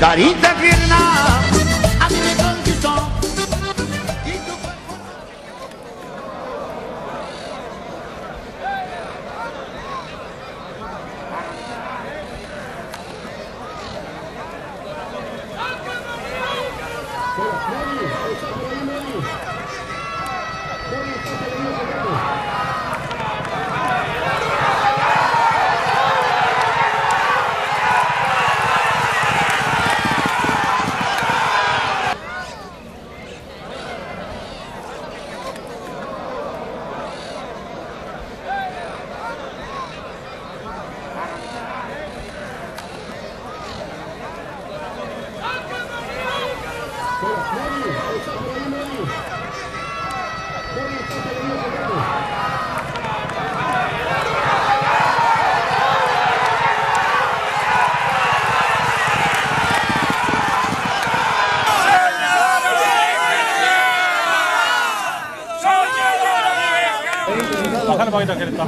carita tierna a mí me conquistó. Y tu cuerpo... Bájale un poquito que está.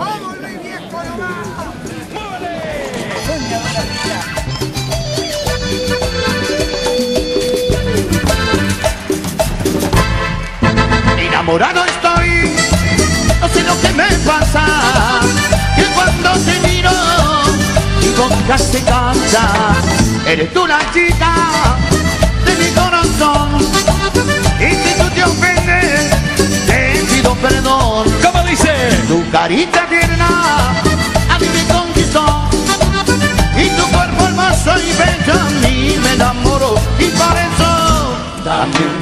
Enamorado estoy, no sé lo que me pasa, que cuando te miro mi boca se cansa. Eres tú la chica de mi corazón, y si tú te ofendes te pido perdón. ¿Cómo dice? Tu carita tierna a mí me conquistó, y tu cuerpo hermoso y bello a mí me enamoró, y por eso también